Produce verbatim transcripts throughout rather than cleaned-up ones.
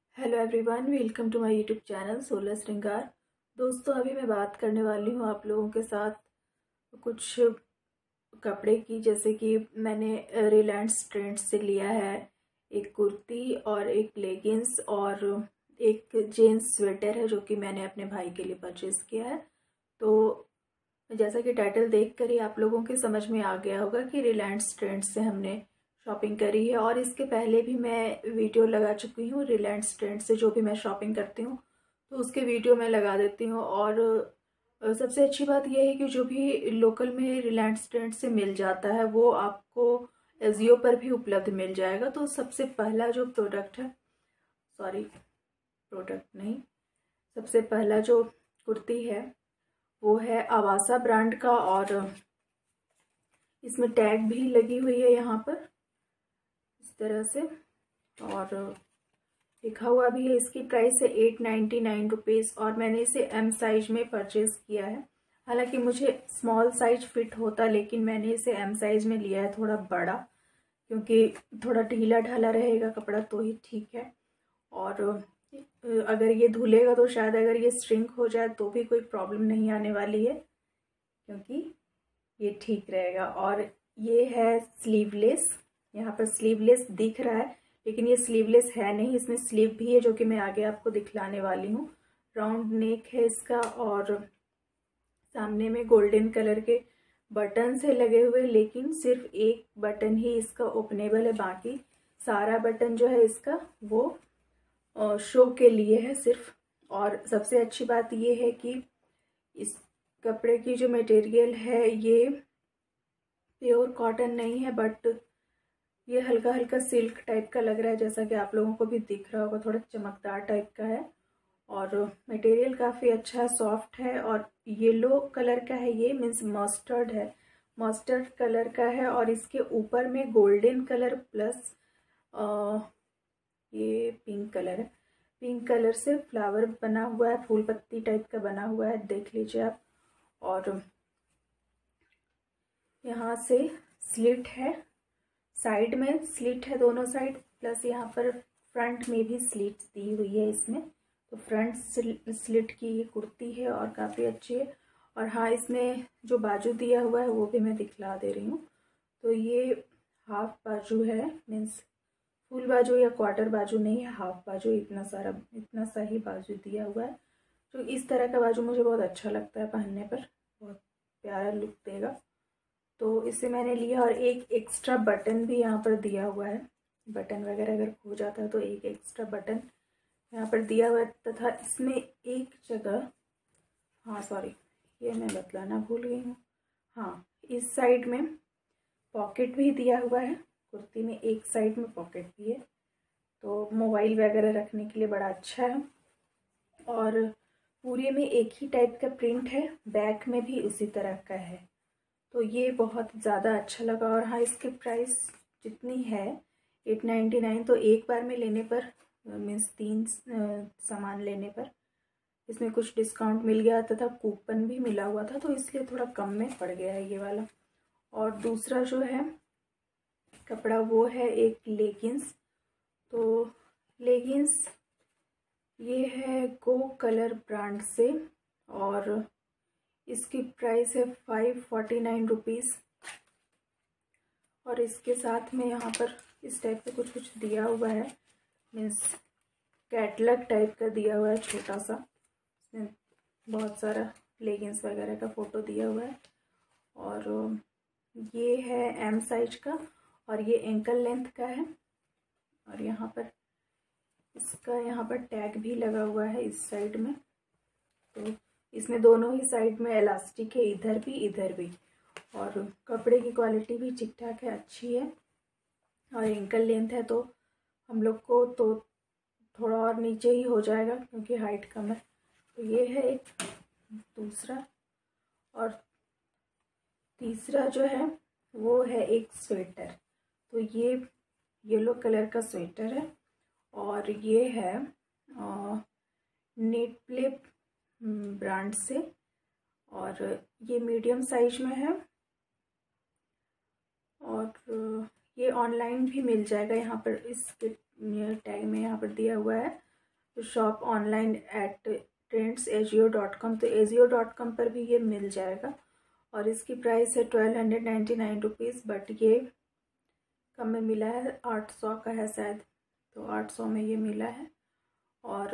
Hello everyone, welcome to my YouTube channel solar Shringar. दोस्तों, अभी मैं बात करने वाली हूँ आप लोगों के साथ कुछ कपड़े की। जैसे कि मैंने रिलायंस ट्रेंड्स से लिया है एक कुर्ती और एक लेगिंग्स और एक जेंट्स स्वेटर है जो कि मैंने अपने भाई के लिए परचेज़ किया है। तो जैसा कि टाइटल देखकर ही आप लोगों के समझ में आ गया होगा कि रिलायंस ट्रेंड्स से हमने शॉपिंग करी है। और इसके पहले भी मैं वीडियो लगा चुकी हूँ रिलायंस ट्रेंड्स से, जो भी मैं शॉपिंग करती हूँ तो उसके वीडियो मैं लगा देती हूँ। और अ, सबसे अच्छी बात यह है कि जो भी लोकल में रिलायंस ट्रेंड्स से मिल जाता है वो आपको एजियो पर भी उपलब्ध मिल जाएगा। तो सबसे पहला जो प्रोडक्ट है, सॉरी प्रोडक्ट नहीं, सबसे पहला जो कुर्ती है वो है आवासा ब्रांड का। और इसमें टैग भी लगी हुई है यहाँ पर इस तरह से, और लिखा हुआ भी है। इसकी प्राइस है एट नाइन्टी नाइन रुपीज़ और मैंने इसे एम साइज में परचेज़ किया है। हालांकि मुझे स्मॉल साइज फिट होता, लेकिन मैंने इसे एम साइज में लिया है, थोड़ा बड़ा, क्योंकि थोड़ा ढीला ढाला रहेगा कपड़ा तो ही ठीक है। और अगर ये धुलेगा तो शायद अगर ये श्रिंक हो जाए तो भी कोई प्रॉब्लम नहीं आने वाली है, क्योंकि ये ठीक रहेगा। और ये है स्लीवलेस, यहाँ पर स्लीवलेस दिख रहा है लेकिन ये स्लीवलेस है नहीं, इसमें स्लीव भी है जो कि मैं आगे आपको दिखलाने वाली हूँ। राउंड नेक है इसका और सामने में गोल्डन कलर के बटन से लगे हुए, लेकिन सिर्फ एक बटन ही इसका ओपनेबल है, बाकी सारा बटन जो है इसका वो शो के लिए है सिर्फ। और सबसे अच्छी बात ये है कि इस कपड़े की जो मटेरियल है ये प्योर कॉटन नहीं है, बट ये हल्का हल्का सिल्क टाइप का लग रहा है, जैसा कि आप लोगों को भी दिख रहा होगा, थोड़ा चमकदार टाइप का है। और मटेरियल काफ़ी अच्छा सॉफ्ट है और येलो कलर का है, ये मीन्स मस्टर्ड है, मस्टर्ड कलर का है। और इसके ऊपर में गोल्डन कलर प्लस आ, ये पिंक कलर है, पिंक कलर से फ्लावर बना हुआ है, फूल पत्ती टाइप का बना हुआ है, देख लीजिए आप। और यहाँ से स्लिट है, साइड में स्लिट है दोनों साइड, प्लस यहाँ पर फ्रंट में भी स्लिट दी हुई है इसमें। तो फ्रंट स्लिट की ये कुर्ती है और काफ़ी अच्छी है। और हाँ, इसमें जो बाजू दिया हुआ है वो भी मैं दिखला दे रही हूँ। तो ये हाफ बाजू है, मीन्स फुल बाजू या क्वार्टर बाजू नहीं है, हाफ बाजू, इतना सारा इतना सा ही बाजू दिया हुआ है। तो इस तरह का बाजू मुझे बहुत अच्छा लगता है पहनने पर, बहुत प्यारा लुक देगा। तो इसे मैंने लिया और एक एक्स्ट्रा बटन भी यहाँ पर दिया हुआ है, बटन वगैरह अगर खो जाता है तो एक एक्स्ट्रा बटन यहाँ पर दिया हुआ है। तथा इसमें एक जगह, हाँ सॉरी ये मैं बतलाना भूल गई हूँ, हाँ इस साइड में पॉकेट भी दिया हुआ है, कुर्ती में एक साइड में पॉकेट भी है, तो मोबाइल वगैरह रखने के लिए बड़ा अच्छा है। और पूरे में एक ही टाइप का प्रिंट है, बैक में भी उसी तरह का है, तो ये बहुत ज़्यादा अच्छा लगा। और हाँ, इसके प्राइस जितनी है एट नाइन्टी नाइन, तो एक बार में लेने पर मीन्स तीन सामान लेने पर इसमें कुछ डिस्काउंट मिल गया तथा कूपन भी मिला हुआ था, तो इसलिए थोड़ा कम में पड़ गया है ये वाला। और दूसरा जो है कपड़ा वो है एक लेगिंग्स। तो लेगिंग्स ये है गो कलर ब्रांड से और इसकी प्राइस है फाइव फोर्टी नाइन रुपीज़। और इसके साथ में यहाँ पर इस टाइप का कुछ कुछ दिया हुआ है, मीन्स कैटलॉग टाइप का दिया हुआ है छोटा सा, इसमें बहुत सारा लेगिंग्स वगैरह का फ़ोटो दिया हुआ है। और ये है एम साइज का और ये एंकल लेंथ का है। और यहाँ पर इसका यहाँ पर टैग भी लगा हुआ है इस साइड में, तो इसमें दोनों ही साइड में इलास्टिक है, इधर भी इधर भी। और कपड़े की क्वालिटी भी ठीक ठाक है, अच्छी है। और एंकल लेंथ है तो हम लोग को तो थोड़ा और नीचे ही हो जाएगा क्योंकि हाइट कम है। तो ये है एक दूसरा। और तीसरा जो है वो है एक स्वेटर। तो ये येलो कलर का स्वेटर है और ये है नेट प्ले ब्रांड से और ये मीडियम साइज में है। और ये ऑनलाइन भी मिल जाएगा, यहाँ पर इसके टैग में यहाँ पर दिया हुआ है shop online at trends Ajio dot com, तो एजियो डॉट कॉम पर भी ये मिल जाएगा। और इसकी प्राइस है twelve hundred ninety nine rupees, but ये कम में मिला है, आठ सौ का है शायद, तो आठ सौ में ये मिला है। और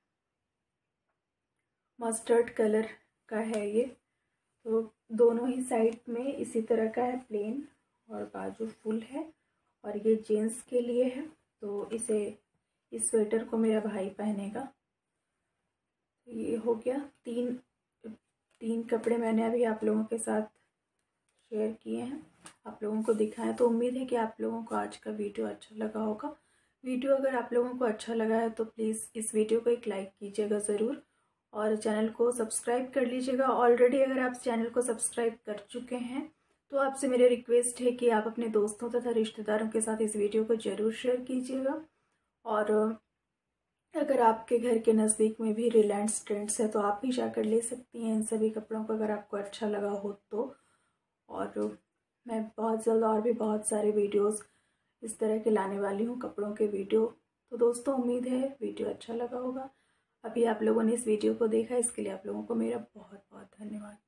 मस्टर्ड कलर का है ये, तो दोनों ही साइड में इसी तरह का है, प्लेन और बाजू फुल है। और ये जेंट्स के लिए है, तो इसे इस स्वेटर को मेरा भाई पहनेगा। ये हो गया, तीन तीन कपड़े मैंने अभी आप लोगों के साथ शेयर किए हैं, आप लोगों को दिखाएं। तो उम्मीद है कि आप लोगों को आज का वीडियो अच्छा लगा होगा। वीडियो अगर आप लोगों को अच्छा लगा है तो प्लीज़ इस वीडियो को एक लाइक कीजिएगा ज़रूर, और चैनल को सब्सक्राइब कर लीजिएगा। ऑलरेडी अगर आप चैनल को सब्सक्राइब कर चुके हैं तो आपसे मेरी रिक्वेस्ट है कि आप अपने दोस्तों तथा रिश्तेदारों के साथ इस वीडियो को ज़रूर शेयर कीजिएगा। और अगर आपके घर के नज़दीक में भी रिलायंस ट्रेंड्स है तो आप भी जाकर ले सकती हैं इन सभी कपड़ों को, अगर आपको अच्छा लगा हो तो। और मैं बहुत जल्द और भी बहुत सारे वीडियोस इस तरह के लाने वाली हूँ, कपड़ों के वीडियो। तो दोस्तों उम्मीद है वीडियो अच्छा लगा होगा। अभी आप लोगों ने इस वीडियो को देखा, इसके लिए आप लोगों को मेरा बहुत बहुत धन्यवाद।